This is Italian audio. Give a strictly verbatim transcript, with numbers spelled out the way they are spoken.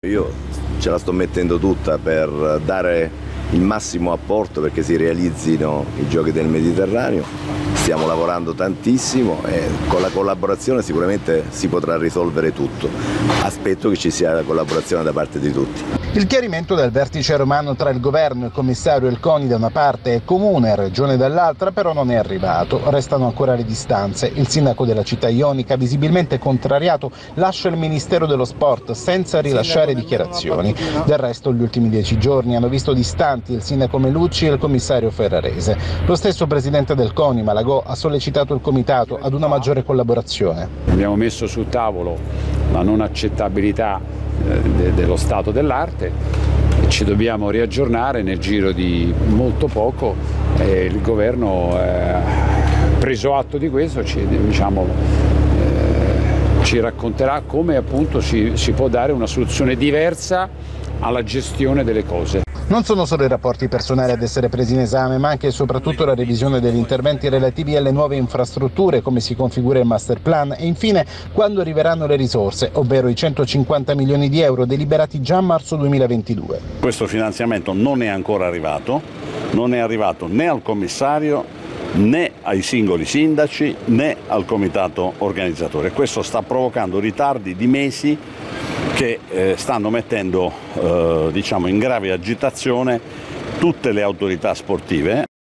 Io ce la sto mettendo tutta per dare il massimo apporto perché si realizzino i Giochi del Mediterraneo, stiamo lavorando tantissimo e con la collaborazione sicuramente si potrà risolvere tutto. Aspetto che ci sia la collaborazione da parte di tutti. Il chiarimento del vertice romano tra il governo, il commissario e il CONI da una parte e Comune e Regione dall'altra però non è arrivato, restano ancora le distanze. Il sindaco della città ionica, visibilmente contrariato, lascia il Ministero dello Sport senza rilasciare dichiarazioni. Del resto gli ultimi dieci giorni hanno visto distanti il sindaco Melucci e il commissario Ferrarese. Lo stesso presidente del CONI, Malagò, ha sollecitato il comitato ad una maggiore collaborazione. Abbiamo messo sul tavolo la non accettabilità eh, de dello stato dell'arte e ci dobbiamo riaggiornare nel giro di molto poco e il governo, eh, preso atto di questo, ci, diciamo, eh, ci racconterà come appunto si, si può dare una soluzione diversa alla gestione delle cose. Non sono solo i rapporti personali ad essere presi in esame, ma anche e soprattutto la revisione degli interventi relativi alle nuove infrastrutture, come si configura il master plan e infine quando arriveranno le risorse, ovvero i centocinquanta milioni di euro deliberati già a marzo duemilaventidue. Questo finanziamento non è ancora arrivato, non è arrivato né al commissario né ai singoli sindaci né al comitato organizzatore. Questo sta provocando ritardi di mesi che eh, stanno mettendo eh, diciamo in grave agitazione tutte le autorità sportive.